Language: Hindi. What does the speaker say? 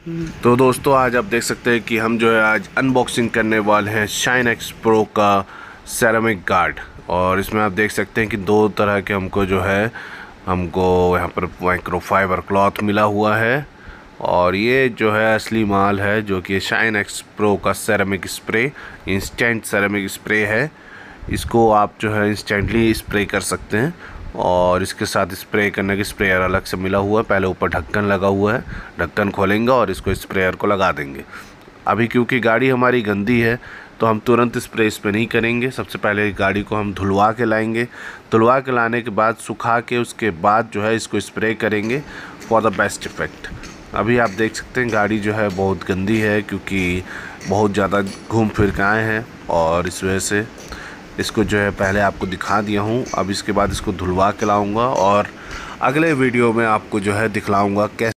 तो दोस्तों आज आप देख सकते हैं कि हम जो है आज अनबॉक्सिंग करने वाले हैं शाइनेक्स प्रो का सेरेमिक गार्ड। और इसमें आप देख सकते हैं कि दो तरह के हमको यहाँ पर माइक्रोफाइबर क्लॉथ मिला हुआ है। और ये जो है असली माल है जो कि शाइनेक्स प्रो का ceramic spray, instant ceramic spray है। इसको आप जो है इंस्टेंटली स्प्रे कर सकते हैं और इसके साथ स्प्रे करने के स्प्रेयर अलग से मिला हुआ है। पहले ऊपर ढक्कन लगा हुआ है, ढक्कन खोलेंगे और इसको स्प्रेयर को लगा देंगे। अभी क्योंकि गाड़ी हमारी गंदी है तो हम तुरंत स्प्रे इस पर नहीं करेंगे। सबसे पहले गाड़ी को हम धुलवा के लाएंगे, धुलवा के लाने के बाद सुखा के उसके बाद जो है इसको स्प्रे करेंगे फॉर द बेस्ट इफ़ेक्ट। अभी आप देख सकते हैं गाड़ी जो है बहुत गंदी है क्योंकि बहुत ज़्यादा घूम फिर के आए हैं और इस वजह से इसको जो है पहले आपको दिखा दिया हूँ। अब इसके बाद इसको धुलवा के लाऊंगा और अगले वीडियो में आपको जो है दिखलाऊंगा कैसे